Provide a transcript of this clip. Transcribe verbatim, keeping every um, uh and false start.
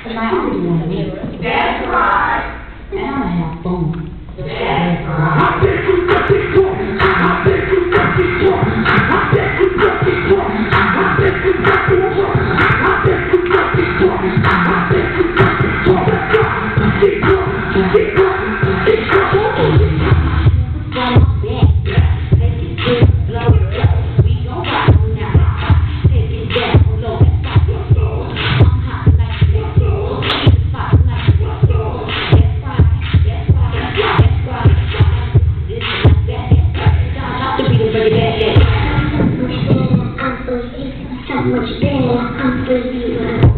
Tonight I'm doing me. That's right. And I'm gonna have fun. That's right. I bet you got this one. I bet you got this one. I bet you got this one. I bet you got this one. I bet you got this one. I bet you got this one. Let's go. Keep going. Keep going. Keep going. From my back, take it to the floor. We gon' rock now. Take it down low. I'm hot like this. It's hot like this. That's right. That's right. That's right. This is like that. Stop the beat and break it down. I'm so sweet, so much better. I'm so sweet.